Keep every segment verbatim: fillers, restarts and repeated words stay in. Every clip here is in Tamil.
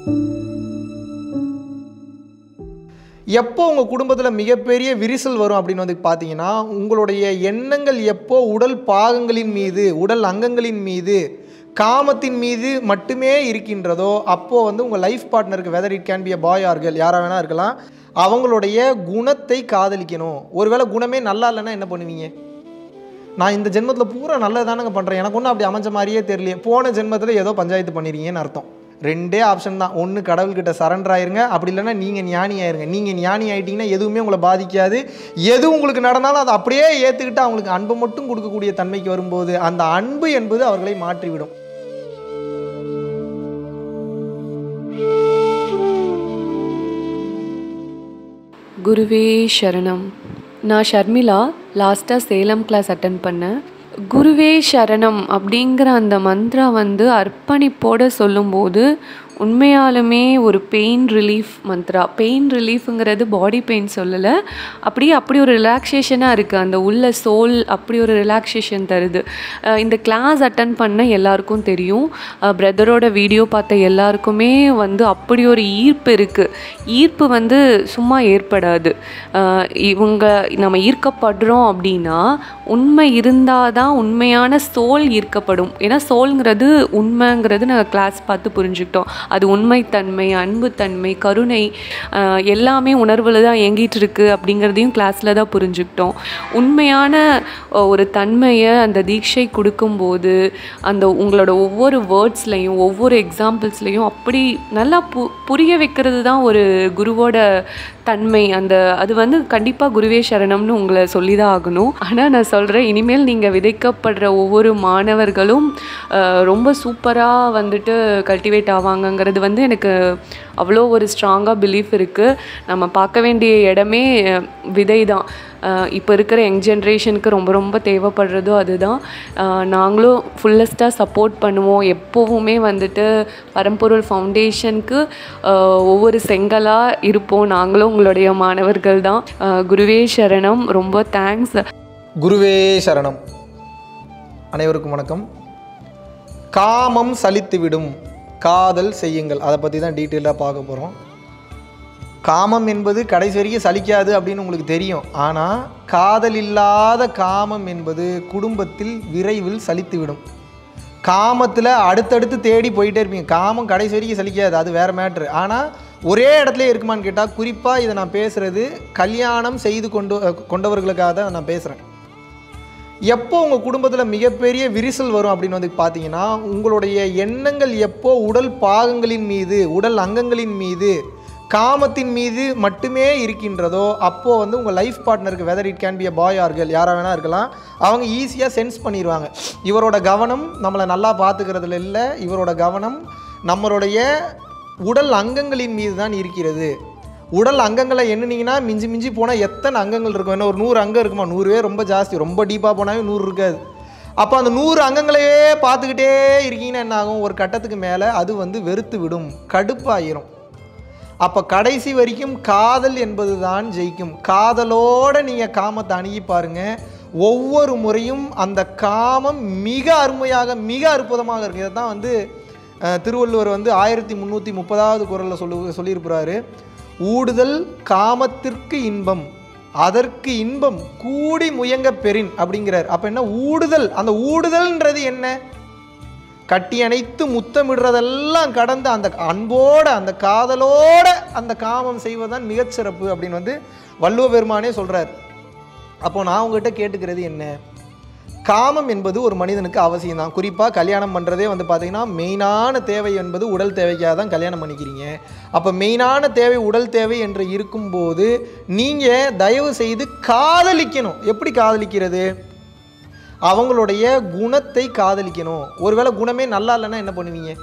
எப்போ உங்கள் குடும்பத்தில் மிகப்பெரிய விரிசல் வரும் அப்படின்னு வந்து பார்த்தீங்கன்னா, உங்களுடைய எண்ணங்கள் எப்போ உடல் பாகங்களின் மீது, உடல் அங்கங்களின் மீது, காமத்தின் மீது மட்டுமே இருக்கின்றதோ அப்போது வந்து உங்கள் லைஃப் பார்ட்னருக்கு, whether it can be a boy or girl, யாராக வேணா இருக்கலாம், அவங்களுடைய குணத்தை காதலிக்கணும். ஒருவேளை குணமே நல்லா இல்லைன்னா என்ன பண்ணுவீங்க? நான் இந்த ஜென்மத்தில் பூரா நல்லது தானங்க பண்ணுறேன், எனக்கு ஒன்றும் அப்படி அமைஞ்ச மாதிரியே தெரியலையே, போன ஜென்மத்தில் ஏதோ பஞ்சாயத்து பண்ணிடுறீங்கன்னு அர்த்தம். ரெண்டே ஆப்ஷன் தான். ஒன்று கடவுள்கிட்ட சரண்டர் ஆயிருங்க, அப்படி இல்லைன்னா நீங்கள் ஞானி ஆயிருங்க. நீங்கள் ஞானி ஆகிட்டிங்கன்னா எதுவுமே உங்களை பாதிக்காது. எது உங்களுக்கு நடந்தாலும் அதை அப்படியே ஏற்றுக்கிட்டு அவங்களுக்கு அன்பு மட்டும் கொடுக்கக்கூடிய தன்மைக்கு வரும்போது அந்த அன்பு என்பது அவர்களை மாற்றிவிடும். குருவே சரணம். நான் ஷர்மிளா. லாஸ்ட்டாக சேலம் கிளாஸ் அட்டன் பண்ணேன். குருவே சரணம் அப்படிங்கிற அந்த மந்த்ரா வந்து அர்ப்பணிப்போடு சொல்லும்போது உண்மையாலுமே ஒரு பெயின் ரிலீஃப் மந்த்ரா. பெயின் ரிலீஃபுங்கிறது பாடி பெயின் சொல்லலை, அப்படியே அப்படி ஒரு ரிலாக்ஸேஷனாக இருக்குது. அந்த உள்ள சோல் அப்படி ஒரு ரிலாக்ஸேஷன் தருது. இந்த கிளாஸ் அட்டன் பண்ண எல்லாருக்கும் தெரியும், பிரதரோட வீடியோ பார்த்த எல்லாருக்குமே வந்து அப்படி ஒரு ஈர்ப்பு இருக்குது. ஈர்ப்பு வந்து சும்மா ஏற்படாது. இவங்க நம்ம ஈர்க்கப்படுறோம் அப்படின்னா உண்மை இருந்தால் தான் உண்மையான சோல் ஈர்க்கப்படும். ஏன்னா சோல்ங்கிறது உண்மைங்கிறது நாங்கள் கிளாஸ் பார்த்து புரிஞ்சுக்கிட்டோம். அது உண்மைத்தன்மை, அன்புத்தன்மை, கருணை எல்லாமே உணர்வில் தான் இயங்கிட்டு இருக்கு அப்படிங்கிறதையும் கிளாஸில் தான் புரிஞ்சுக்கிட்டோம். உண்மையான ஒரு தன்மையை அந்த தீட்சை கொடுக்கும்போது அந்த உங்களோட ஒவ்வொரு வேர்ட்ஸ்லையும் ஒவ்வொரு எக்ஸாம்பிள்ஸ்லையும் அப்படி நல்லா பு புரிய வைக்கிறது தான் ஒரு குருவோட தன்மை. அந்த அது வந்து கண்டிப்பாக குருவே சரணம்னு உங்களை சொல்லி தான் ஆகணும். ஆனால் நான் சொல்கிறேன், இனிமேல் நீங்கள் விதைக்கப்படுற ஒவ்வொரு மாணவர்களும் ரொம்ப சூப்பராக வந்துட்டு கல்டிவேட் ஆவாங்கங்கிறது வந்து எனக்கு அவ்வளோ ஒரு ஸ்ட்ராங்காக பிலீஃப் இருக்குது. நம்ம பார்க்க வேண்டிய இடமே விதை தான். இப்போ இருக்கிற யங் ஜென்ரேஷனுக்கு ரொம்ப ரொம்ப தேவைப்படுறதோ அதுதான். நாங்களும் ஃபுல்லஸ்ட்டாக சப்போர்ட் பண்ணுவோம். எப்போவுமே வந்துட்டு பரம்பொருள் ஃபவுண்டேஷனுக்கு ஒவ்வொரு செங்கலாக இருப்போம். நாங்களும் உங்களுடைய மாணவர்கள் தான். குருவே சரணம். ரொம்ப தேங்க்ஸ். குருவே சரணம். அனைவருக்கும் வணக்கம். காமம் சலித்துவிடும், காதல் செய்யுங்கள். அதை பற்றி தான் டீட்டெயிலாக பார்க்க போகிறோம். காமம் என்பது கடைசி வரைக்கும் சலிக்காது அப்படின்னு உங்களுக்கு தெரியும். ஆனால் காதல் இல்லாத காமம் என்பது குடும்பத்தில் விரைவில் சலித்துவிடும். காமத்தில் அடுத்தடுத்து தேடி போயிட்டே இருப்பீங்க. காமம் கடைசி வரைக்கும் சலிக்காது, அது வேறு மேட்ரு. ஆனால் ஒரே இடத்துல இருக்குமான்னு கேட்டால், குறிப்பாக இதை நான் பேசுகிறது கல்யாணம் செய்து கொண்டு கொண்டவர்களுக்காக தான் நான் பேசுகிறேன். எப்போ உங்கள் குடும்பத்தில் மிகப்பெரிய விரிசல் வரும் அப்படின்னு வந்து பார்த்தீங்கன்னா, உங்களுடைய எண்ணங்கள் எப்போ உடல் பாகங்களின் மீது, உடல் அங்கங்களின் மீது, காமத்தின் மீது மட்டுமே இருக்கின்றதோ அப்போது வந்து உங்கள் லைஃப் பார்ட்னருக்கு, whether it can be a boy or girl, யாராக வேணா இருக்கலாம், அவங்க ஈஸியாக சென்ஸ் பண்ணிடுவாங்க. இவரோட கவனம் நம்மளை நல்லா பார்த்துக்கிறதுல இல்லை, இவரோட கவனம் நம்மளுடைய உடல் அங்கங்களின் மீது தான் இருக்கிறது. உடல் அங்கங்களை எண்ணினீங்கன்னா மிஞ்சி மிஞ்சி போனால் எத்தனை அங்கங்கள் இருக்கும்? என்ன ஒரு நூறு அங்கம் இருக்குமா? நூறுவே ரொம்ப ஜாஸ்தி. ரொம்ப டீப்பாக போனாவே நூறு இருக்காது. அப்போ அந்த நூறு அங்கங்களையே பார்த்துக்கிட்டே இருக்கீங்கன்னா என்ன ஆகும்? ஒரு கட்டத்துக்கு மேலே அது வந்து வெறுத்து விடும், கடுப்பாயிரும். அப்போ கடைசி வரைக்கும் காதல் என்பது தான் ஜெயிக்கும். காதலோடு நீங்கள் காமத்தை அணுகி பாருங்கள். ஒவ்வொரு முறையும் அந்த காமம் மிக அருமையாக, மிக அற்புதமாக இருக்குது. இதை தான் வந்து திருவள்ளுவர் வந்து ஆயிரத்தி முந்நூற்றி முப்பதாவது குறளில் சொல்லு சொல்லியிருக்கிறாரு. ஊடுதல் காமத்திற்கு இன்பம், அதற்கு இன்பம் கூடி முயங்க பெறின் அப்படிங்கிறார். அப்போ என்ன ஊடுதல்? அந்த ஊடுதல்ன்றது என்ன? கட்டி அணைத்து முத்தமிடுறதெல்லாம் கடந்து அந்த அன்போட, அந்த காதலோட அந்த காமம் செய்வதுதான் மிகச்சிறப்பு அப்படின்னு வந்து வள்ளுவ பெருமானே சொல்கிறார். அப்போது நான் உங்கள்கிட்ட கேட்டுக்கிறது என்ன? காமம் என்பது ஒரு மனிதனுக்கு அவசியம் தான். குறிப்பாக கல்யாணம் பண்ணுறதே வந்து பார்த்திங்கன்னா மெயினான தேவை என்பது உடல் தேவைக்காக தான் கல்யாணம் பண்ணிக்கிறீங்க. அப்போ மெயினான தேவை உடல் தேவை என்று இருக்கும்போது நீங்கள் தயவு செய்து காதலிக்கணும். எப்படி காதலிக்கிறது? அவங்களுடைய குணத்தை காதலிக்கணும். ஒருவேளை குணமே நல்லா இல்லைன்னா என்ன பண்ணுவீங்க?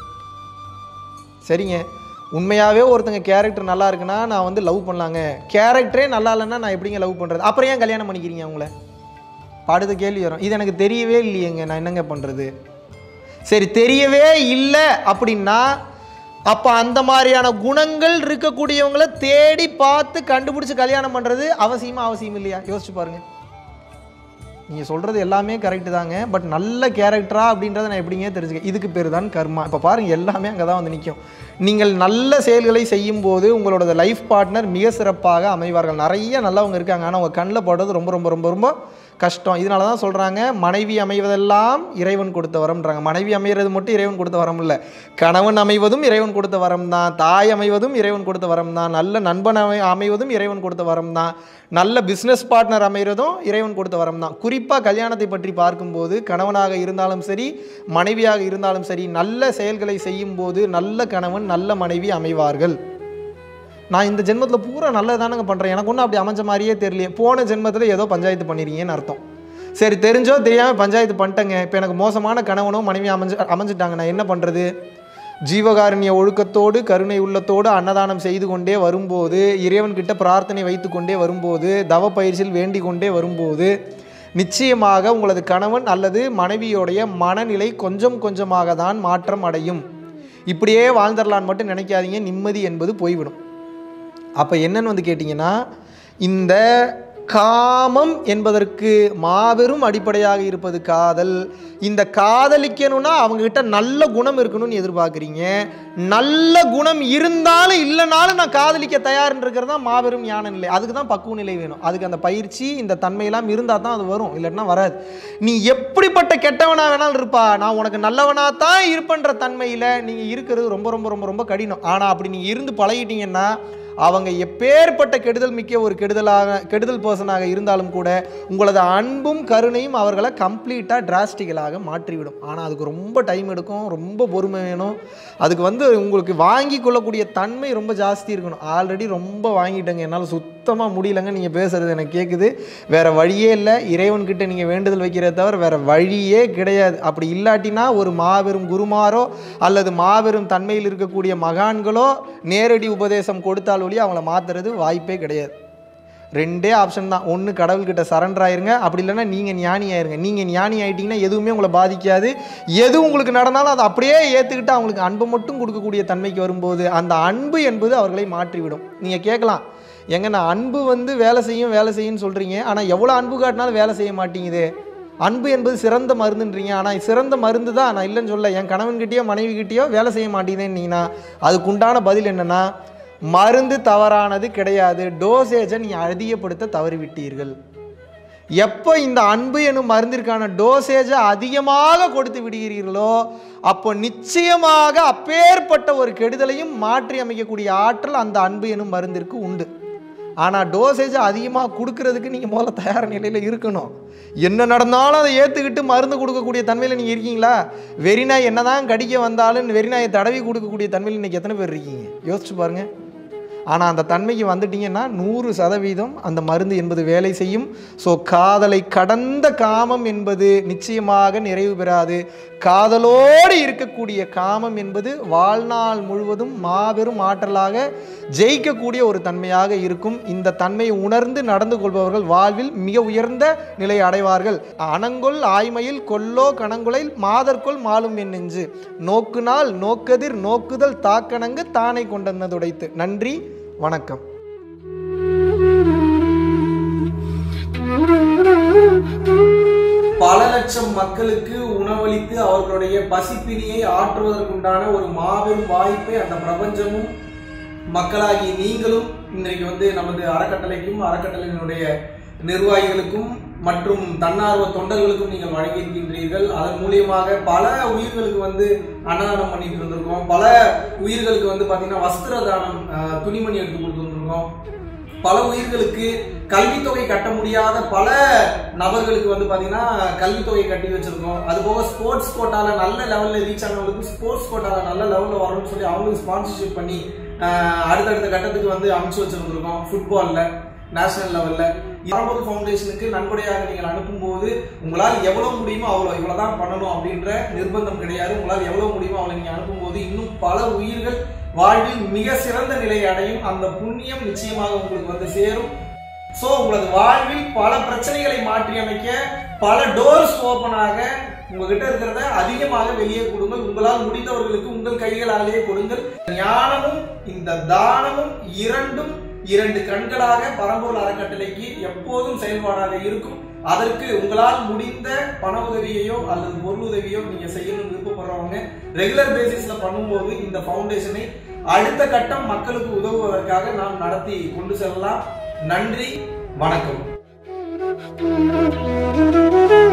சரிங்க, உண்மையாகவே ஒருத்தங்க கேரக்டர் நல்லா இருக்குன்னா நான் வந்து லவ் பண்ணலாங்க. கேரக்டரே நல்லா இல்லைன்னா நான் எப்படிங்க லவ் பண்ணுறது? அப்புறம் ஏன் கல்யாணம் பண்ணிக்கிறீங்க அவங்கள? அடுத்த கேள்வி வரும், இது எனக்கு தெரியவே இல்லையேங்க, நான் என்னங்க பண்ணுறது? சரி, தெரியவே இல்லை அப்படின்னா அப்போ அந்த மாதிரியான குணங்கள் இருக்கக்கூடியவங்களை தேடி பார்த்து கண்டுபிடிச்சி கல்யாணம் பண்ணுறது அவசியமாக அவசியம் இல்லையா? யோசிச்சு பாருங்கள். நீங்கள் சொல்கிறது எல்லாமே கரெக்டு தாங்க. பட் நல்ல கேரக்டரா அப்படின்றத நான் எப்படிங்க தெரிஞ்சுக்க? இதுக்கு பேர் தான் கர்மா. இப்போ பாருங்கள், எல்லாமே அங்கே தான் வந்து நிற்கும். நீங்கள் நல்ல செயல்களை செய்யும்போது உங்களோட லைஃப் பார்ட்னர் மிக சிறப்பாக அமைவார்கள். நிறைய நல்லவங்க இருக்காங்க, ஆனால் அவங்க கண்ணில் போடுறது ரொம்ப ரொம்ப ரொம்ப ரொம்ப கஷ்டம். இதனால தான் சொல்கிறாங்க, மனைவி அமைவதெல்லாம் இறைவன் கொடுத்த வரம்ன்றாங்க. மனைவி அமைகிறது மட்டும் இறைவன் கொடுத்த வரம் இல்லை, கணவன் அமைவதும் இறைவன் கொடுத்த வரம் தான், தாய் அமைவதும் இறைவன் கொடுத்த வரம் தான், நல்ல நண்பன் அமை அமைவதும் இறைவன் கொடுத்த வரம் தான், நல்ல பிஸ்னஸ் பார்ட்னர் அமைகிறதும் இறைவன் கொடுத்த வரம் தான். குறிப்பாக கல்யாணத்தை பற்றி பார்க்கும்போது கணவனாக இருந்தாலும் சரி, மனைவியாக இருந்தாலும் சரி, நல்ல செயல்களை செய்யும்போது நல்ல கணவன் நல்ல மனைவி அமைவார்கள். நான் இந்த ஜென்மத்தில் பூரா நல்லது தானங்க பண்ணுறேன், எனக்கு ஒன்றும் அப்படி அமைஞ்ச மாதிரியே தெரியலையே. போன ஜென்மத்தில் ஏதோ பஞ்சாயத்து பண்ணிடுறீங்கன்னு அர்த்தம். சரி, தெரிஞ்சோ தெரியாமல் பஞ்சாயத்து பண்ணிட்டேங்க, இப்போ எனக்கு மோசமான கணவனோ மனைவி அமைஞ்சு அமைஞ்சிட்டாங்க, நான் என்ன பண்ணுறது? ஜீவகாருண்ய ஒழுக்கத்தோடு கருணை உள்ளத்தோடு அன்னதானம் செய்து கொண்டே வரும்போது, இறைவன்கிட்ட பிரார்த்தனை வைத்து கொண்டே வரும்போது, தவ பயிற்சியில் வேண்டிக் கொண்டே வரும்போது, நிச்சயமாக உங்களது கணவன் அல்லது மனைவியோடைய மனநிலை கொஞ்சம் கொஞ்சமாக தான் மாற்றம் அடையும். இப்படியே வாழ்ந்துடலான்னு மட்டும் நினைக்காதீங்க, நிம்மதி என்பது போய்விடும். அப்போ என்னன்னு வந்து கேட்டிங்கன்னா, இந்த காமம் என்பதற்கு மாபெரும் அடிப்படையாக இருப்பது காதல். இந்த காதலிக்கணும்னா அவங்ககிட்ட நல்ல குணம் இருக்கணும்னு எதிர்பார்க்குறீங்க. நல்ல குணம் இருந்தாலும் இல்லைனாலும் நான் காதலிக்க தயார்னு இருக்கிறது தான் மாபெரும் ஞான நிலை. அதுக்கு தான் பக்குவ நிலை வேணும். அதுக்கு அந்த பயிற்சி, இந்த தன்மையெல்லாம் இருந்தால் தான் அது வரும், இல்லைன்னா வராது. நீ எப்படிப்பட்ட கெட்டவனாக வேணாலும் இருப்பா, நான் உனக்கு நல்லவனாக தான் இருப்பன்ற தன்மையில் நீங்கள் இருக்கிறது ரொம்ப ரொம்ப ரொம்ப ரொம்ப கடினம். ஆனால் அப்படி நீங்கள் இருந்து பழகிட்டீங்கன்னா அவங்க எப்பேற்பட்ட கெடுதல் மிக்க ஒரு கெடுதலாக கெடுதல் பர்சனாக இருந்தாலும் கூட உங்களது அன்பும் கருணையும் அவர்களை கம்ப்ளீட்டாக டிராஸ்டிக்கலாக மாற்றிவிடும். ஆனால் அதுக்கு ரொம்ப டைம் எடுக்கும், ரொம்ப பொறுமை வேணும். அதுக்கு வந்து உங்களுக்கு வாங்கி கொள்ளக்கூடிய தன்மை ரொம்ப ஜாஸ்தி இருக்கணும். ஆல்ரெடி ரொம்ப வாங்கிட்டேங்க, என்னால் சுத்தமாக முடியலைங்க, நீங்கள் பேசுகிறது எனக்கு கேட்குது, வேறு வழியே இல்லை, இறைவன்கிட்ட நீங்கள் வேண்டுதல் வைக்கிறத தவிர வேறு வழியே கிடையாது. அப்படி இல்லாட்டினா ஒரு மாபெரும் குருமாரோ அல்லது மாபெரும் தன்மையில் இருக்கக்கூடிய மகான்களோ நேரடி உபதேசம் கொடுத்தால் அவங்கள மாத்துறது வாய்ப்பே கிடையாது. ரெண்டே ஆப்ஷன் தான், ஒன்று கடவுள்கிட்ட சரண்டர் ஆயிருங்க, அப்படி இல்லைன்னா நீங்கள் ஞானி ஆயிருங்க. நீங்கள் ஞானி ஆகிட்டீங்கன்னா எதுவுமே உங்களை பாதிக்காது. எது உங்களுக்கு நடந்தாலும் அதை அப்படியே ஏற்றுக்கிட்டு அவங்களுக்கு அன்பு மட்டும் கொடுக்கக்கூடிய தன்மைக்கு வரும்போது அந்த அன்பு என்பது அவர்களை மாற்றிவிடும். நீங்கள் கேட்கலாம், எங்க நான் அன்பு வந்து வேலை செய்யும் வேலை செய்யும்னு சொல்கிறீங்க, ஆனால் எவ்வளோ அன்பு காட்டினாலும் வேலை செய்ய மாட்டேங்குது. அன்பு என்பது சிறந்த மருந்துன்றீங்க, ஆனால் சிறந்த மருந்து தான், நான் இல்லைன்னு சொல்ல. என் கணவன்கிட்டயோ மனைவிக்கிட்டேயோ வேலை செய்ய மாட்டேங்குதுன்னீங்கன்னா அதுக்குண்டான பதில் என்னென்னா, மருந்து தவறானது கிடையாது, டோசேஜை நீங்கள் அதிகப்படுத்த தவறிவிட்டீர்கள். எப்போ இந்த அன்பு எனும் மருந்திற்கான டோசேஜை அதிகமாக கொடுத்து விடுகிறீர்களோ அப்போ நிச்சயமாக அப்பேற்பட்ட ஒரு கெடுதலையும் மாற்றி அமைக்கக்கூடிய ஆற்றல் அந்த அன்பு எனும் மருந்திற்கு உண்டு. ஆனால் டோசேஜை அதிகமாக கொடுக்கறதுக்கு நீங்கள் முதல்ல தயார் நிலையில் இருக்கணும். என்ன நடந்தாலும் அதை ஏற்றுக்கிட்டு மருந்து கொடுக்கக்கூடிய தன்மையில் நீங்கள் இருக்கீங்களா? வெறிநாய் என்ன தான் கடிக்க வந்தாலும் வெறிநாயை தடவி கொடுக்கக்கூடிய தன்மையில் இன்றைக்கி எத்தனை பேர் இருக்கீங்க? யோசிச்சு பாருங்கள். ஆனால் அந்த தன்மைக்கு வந்துட்டீங்கன்னா நூறு சதவீதம் அந்த மருந்து என்பது வேலை செய்யும். ஸோ காதலை கடந்த காமம் என்பது நிச்சயமாக நிறைவு பெறாது. காதலோடு இருக்கக்கூடிய காமம் என்பது வாழ்நாள் முழுவதும் மாபெரும் ஆற்றலாக ஜெயிக்கக்கூடிய ஒரு தன்மையாக இருக்கும். இந்த தன்மையை உணர்ந்து நடந்து கொள்பவர்கள் வாழ்வில் மிக உயர்ந்த நிலை அடைவார்கள். அணங்கொள் ஆய்மையில் கொல்லோ கணங்குலை மாதற்கொள் மாலும் என் நெஞ்சு, நோக்குனால் நோக்கதிர் நோக்குதல் தாக்கணங்கு தானை கொண்டதுடைத்து. நன்றி, வணக்கம். பல லட்சம் மக்களுக்கு உணவளித்து அவர்களுடைய பசிப்பினியை ஆற்றுவதற்குண்டான ஒரு மாபெரும் வாய்ப்பை அந்த பிரபஞ்சமும் மக்களாகி நீங்களும் இன்றைக்கு வந்து நமது அறக்கட்டளைக்கும் அறக்கட்டளையினுடைய நிர்வாகிகளுக்கும் மற்றும் தன்னார்வ தொண்டர்களுக்கும் நீங்கள் வழங்கியிருக்கின்றீர்கள். அதன் மூலியமாக பல உயிர்களுக்கு வந்து அன்னதானம் பண்ணிட்டு இருந்திருக்கோம். பல உயிர்களுக்கு வந்து பார்த்தீங்கன்னா வஸ்திர தானம், துணிமணி எடுத்து கொடுத்துருக்கோம். பல உயிர்களுக்கு கல்வித்தொகை கட்ட முடியாத பல நபர்களுக்கு வந்து பார்த்தீங்கன்னா கல்வித்தொகை கட்டி வச்சிருக்கோம். அதுபோக ஸ்போர்ட்ஸ் கோட்டால நல்ல லெவலில் ரீச் ஆனவங்களுக்கு ஸ்போர்ட்ஸ் கோட்டால நல்ல லெவலில் வரணும்னு சொல்லி அவங்களுக்கு ஸ்பான்சர்ஷிப் பண்ணி அடுத்தடுத்த கட்டத்துக்கு வந்து அமைச்சு வச்சிருந்துருக்கோம். ஃபுட்பாலில் நேஷனல் லெவலில் பரம்பொருள் ஃபவுண்டேஷனுக்கு நன்கொடையாக நீங்கள் அனுப்பும்போது உங்களால் எவ்வளோ முடியுமோ அவ்வளோ இவ்வளோதான் பண்ணணும் அப்படின்ற நிர்பந்தம் கிடையாது. உங்களால் எவ்வளோ முடியுமோ அவ்வளோ நீங்கள் அனுப்பும்போது இன்னும் பல உயிர்கள் வாழ்வில் மிக சிறந்த நிலை அடையும். அந்த புண்ணியம் நிச்சயமாக உங்களுக்கு வந்து சேரும். சோ உங்களது வாழ்வில் பல பிரச்சனைகளை மாற்றி அமைக்க பல டோர்ஸ் ஓபனாக உங்ககிட்ட இருக்கிறத அதிகமாக வெளியே கொடுங்கள். உங்களால் முடிந்தவர்களுக்கு உங்கள் கைகளாலேயே கொடுங்கள். ஞானமும் இந்த தானமும் இரண்டும் இரண்டு கண்களாக பரம்பொருள் அறக்கட்டளைக்கு எப்போதும் செயல்பாடாக இருக்கும். அதற்கு உங்களால் முடிந்த பண உதவியையோ அல்லது பொருள் உதவியோ நீங்க செய்யணும்னு விருப்பப்படுறவங்க ரெகுலர் பேசிஸ்ல பண்ணும்போது இந்த ஃபவுண்டேஷனை அடுத்த கட்டம் மக்களுக்கு உதவுவதற்காக நாம் நடத்தி கொண்டு செல்லலாம். நன்றி, வணக்கம்.